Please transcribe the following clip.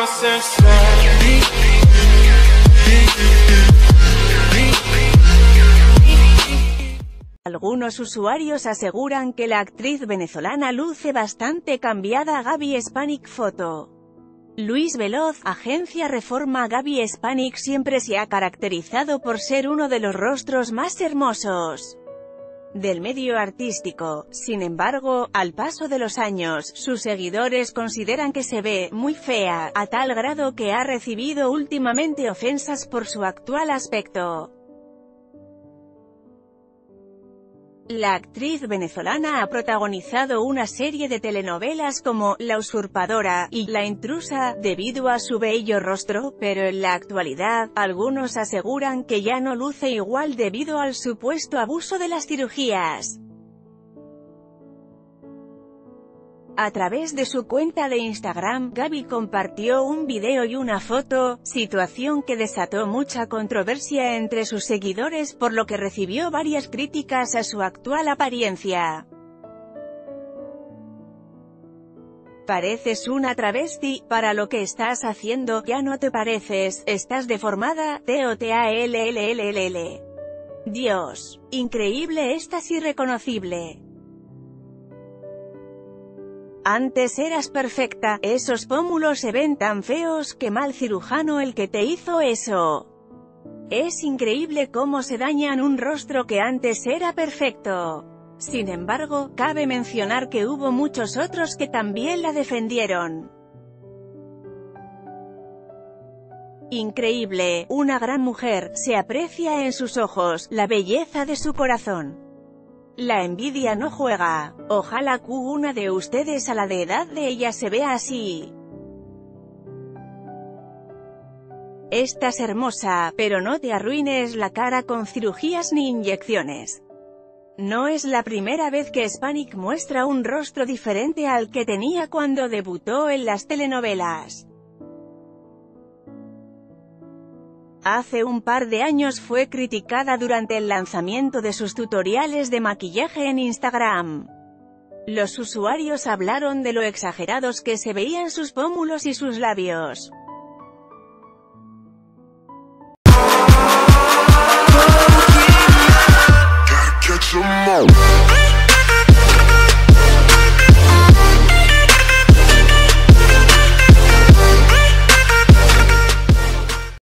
Algunos usuarios aseguran que la actriz venezolana luce bastante cambiada. Gaby Spanik Foto. Luis Veloz, Agencia Reforma. Gaby Spanik siempre se ha caracterizado por ser uno de los rostros más hermosos del medio artístico. Sin embargo, al paso de los años, sus seguidores consideran que se ve muy fea, a tal grado que ha recibido últimamente ofensas por su actual aspecto. La actriz venezolana ha protagonizado una serie de telenovelas como La Usurpadora y La Intrusa, debido a su bello rostro, pero en la actualidad, algunos aseguran que ya no luce igual debido al supuesto abuso de las cirugías. A través de su cuenta de Instagram, Gaby compartió un video y una foto, situación que desató mucha controversia entre sus seguidores, por lo que recibió varias críticas a su actual apariencia. Pareces una travesti, para lo que estás haciendo, ya no te pareces, estás deformada, TOTALLLL. Dios. Increíble, estás irreconocible. Antes eras perfecta, esos pómulos se ven tan feos, que mal cirujano el que te hizo eso. Es increíble cómo se dañan un rostro que antes era perfecto. Sin embargo, cabe mencionar que hubo muchos otros que también la defendieron. Increíble, una gran mujer, se aprecia en sus ojos, la belleza de su corazón. La envidia no juega. Ojalá que una de ustedes a la de edad de ella se vea así. Estás hermosa, pero no te arruines la cara con cirugías ni inyecciones. No es la primera vez que Spanik muestra un rostro diferente al que tenía cuando debutó en las telenovelas. Hace un par de años fue criticada durante el lanzamiento de sus tutoriales de maquillaje en Instagram. Los usuarios hablaron de lo exagerados que se veían sus pómulos y sus labios.